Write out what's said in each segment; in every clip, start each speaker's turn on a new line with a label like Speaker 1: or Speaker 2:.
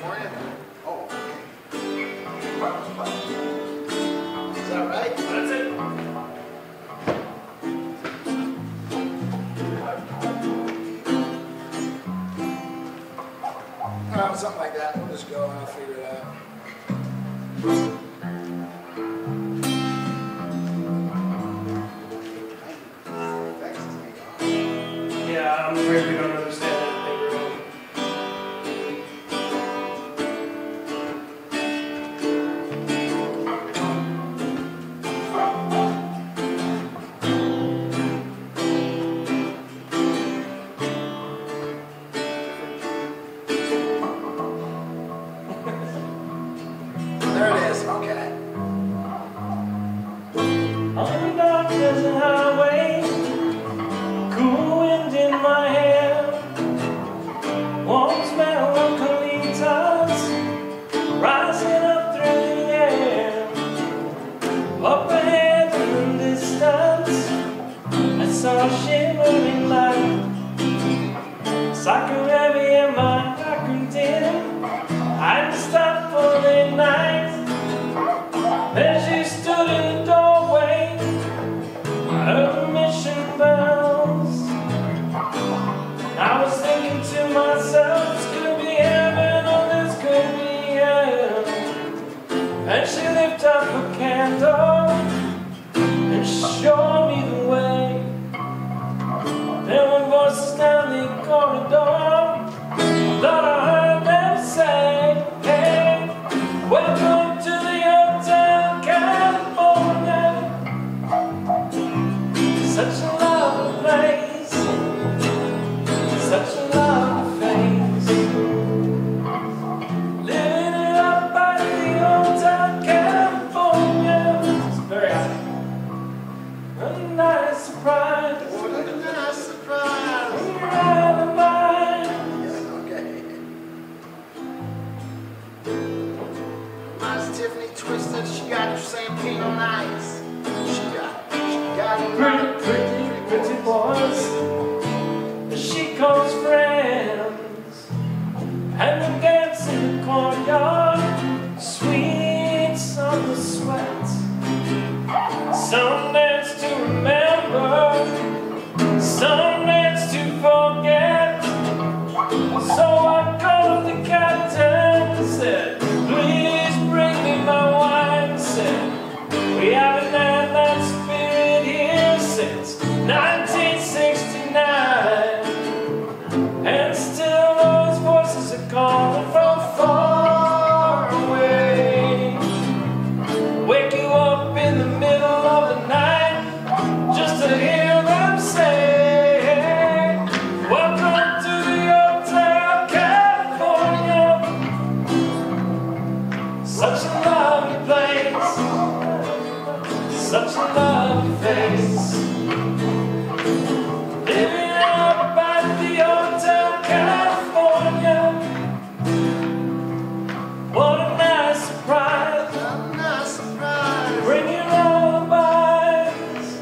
Speaker 1: Morning. Oh, okay. Is that right?
Speaker 2: That's it.
Speaker 1: Something like that. We'll just go and I'll figure it out.
Speaker 2: Yeah, I'm afraid we don't understand anything really.
Speaker 1: There it is. Okay.
Speaker 2: On the dark desert highway, cool wind in my hair, warm smell of colitas rising up through the air. Up ahead in the distance, I saw a shimmering light. Soccer heavy and my heart grew dim. I had to stop for the night. Then she stood in the doorway, I heard the mission bells. I was thinking to myself, this could be heaven or this could be hell. And she lifted up a candle and showed me the way. There were voices down the corridor, thought I heard them say, hey, welcome to the Hotel California. Such a lovely place, such a lovely face. Living it up by the Hotel California. It's very happy. A nice surprise.
Speaker 1: What a nice surprise.
Speaker 2: You're out of mind.
Speaker 1: Okay. Mine's Tiffany Twisted. She got her champagne on ice. She got
Speaker 2: Pretty boys that she calls friends, and they dance in the courtyard, sweet summer sweat. Some dance to remember, some dance to forget. So I called up the captain and said, please bring me my wine. Said, we haven't had that spirit here since 1969, and still those voices are calling from far away. Wake you up in the middle of the night just to hear them say, welcome to the Hotel California. Such a lovely place, such a lovely face. Living up at the Hotel California. What a nice surprise.
Speaker 1: a nice surprise.
Speaker 2: Bringing lullabies,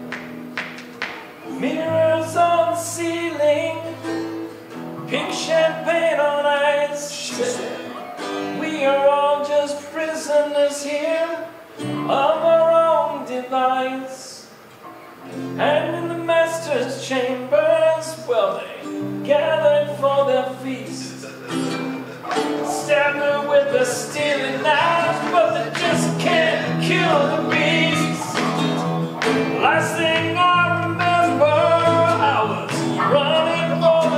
Speaker 2: mirrors on the ceiling, pink champagne on ice.
Speaker 1: She said,
Speaker 2: we are all just prisoners here of our own device. And in the master's chambers, well, they gathered for their feast. Stabbed her with a steely knife, but they just can't kill the beast. Last thing I remember, I was running for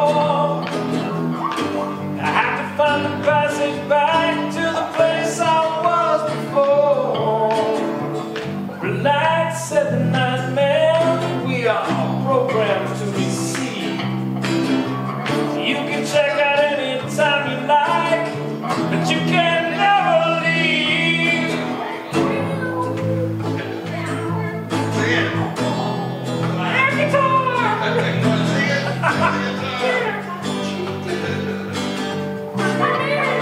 Speaker 2: the door. I had to find the passage back to the place I was before. Relax, said the nightmare, we are programmed to receive. You can check out any time you like, but you can never leave. Air guitar!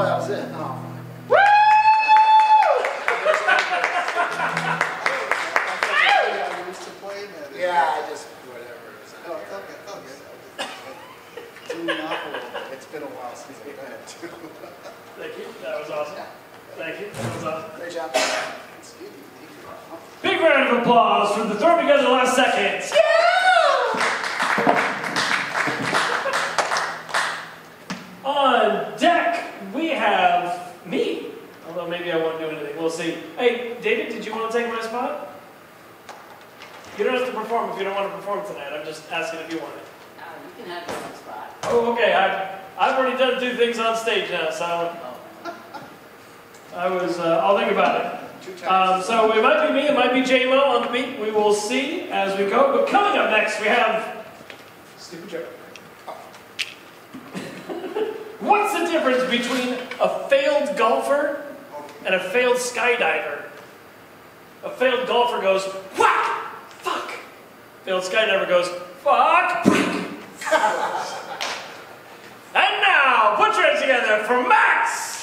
Speaker 1: that was it. Oh.
Speaker 2: Woo!
Speaker 1: Yeah, I just,
Speaker 3: Whatever.
Speaker 1: oh, okay, it's been a while since we've done it too.
Speaker 2: Thank you. That was awesome. Thank you. That was awesome.
Speaker 1: Great job.
Speaker 2: Big round of applause for the Throw Together Last Seconds. On deck, we have me. Although maybe I won't do anything. We'll see. Hey, David, did you want to take my spot? You don't have to perform if you don't want to perform tonight. I'm just asking if you want it.
Speaker 4: You can have your own spot.
Speaker 2: Oh, okay. I've already done 2 things on stage now, so I'll think about it. So it might be me, it might be J-Mo on the beat. We will see as we go. But coming up next, we have Stupid Joke. What's the difference between a failed golfer and a failed skydiver? A failed golfer goes, whack, fuck. Failed skydiver goes, fuck. And now, put your hands together for Max.